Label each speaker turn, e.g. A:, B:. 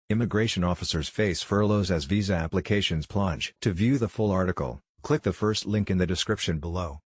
A: Immigration officers face furloughs as visa applications plunge. To view the full article, click the first link in the description below.